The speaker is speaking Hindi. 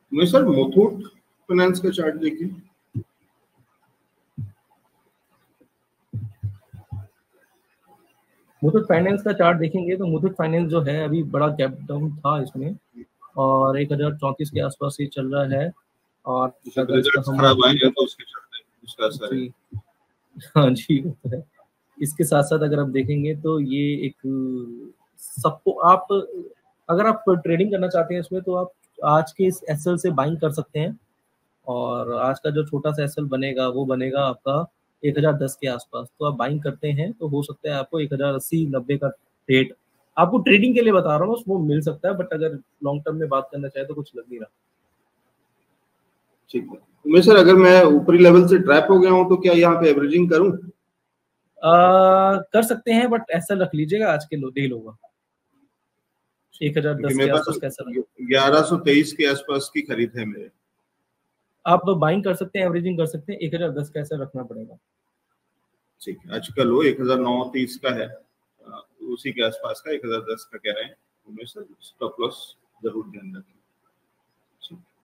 मैं सर मुथूट फाइनेंस का चार्ट देखिए। मुथूट फाइनेंस का चार्ट देखेंगे तो मुथूट फाइनेंस जो है अभी बड़ा गैप डाउन था इसमें, और 1034 के आसपास ही चल रहा है। और अगर इसका हम खराब आएंगे तो उसके चलते उसका असर है। हाँ जी, है। इसके साथ साथ अगर आप देखेंगे तो ये एक सबको, आप अगर आप ट्रेडिंग करना चाहते हैं इसमें तो आप आज के इस एसएल से बाइंग कर सकते हैं, और आज का जो छोटा सा एसएल बनेगा वो बनेगा आपका 1010 के आसपास। तो आप बाइंग करते हैं तो हो सकता है आपको 1080-90 का रेट, आपको ट्रेडिंग के लिए बता रहा हूँ, वो मिल सकता है, बट अगर लॉन्ग टर्म में बात करना चाहे तो कुछ लग नहीं रहा। ठीक है मैं सर, अगर मैं ऊपरी लेवल से ट्रैप हो गया हूं तो क्या यहाँ पे एवरेजिंग करूं? कर सकते हैं, बट ऐसा रख लीजिएगा आज के डे लो होगा 1010 के आसपास कैसा रहा। 1123 के आसपास की खरीद है मेरे। आप बाइंग कर सकते हैं, एवरेजिंग कर सकते हैं, 1010 का ऐसा रखना पड़ेगा। ठीक है, आज का लो 1009-30 का है, उसी के आसपास का 1010 का कह रहे हैं। स्टॉप लॉस जरूर ध्यान रखें।